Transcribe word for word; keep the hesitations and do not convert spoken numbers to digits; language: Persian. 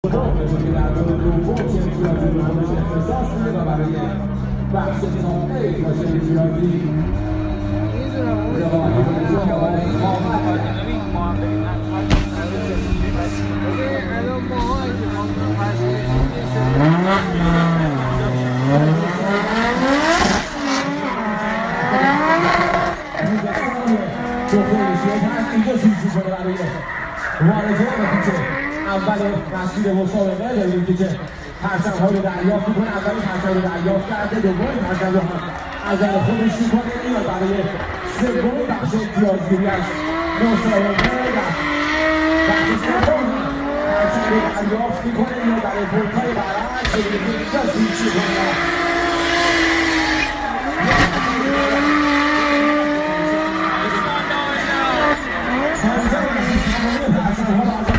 بخش جامعه باشه ریاضی اول مسیر مسابقه داریم که پرچم‌ها رو دریافت می‌کنه. اولی پرچم رو دریافت کرده، دومی پرچم رو از خودش می‌کنه میاد برای سومین بخش امتیازگیری از مسابقه و بخش سوم پرچم رو دریافت می‌کنه میاد برای پل‌های برعکس که اینجا سویچ می‌کنه. پرچم از تمامی پرچم‌ها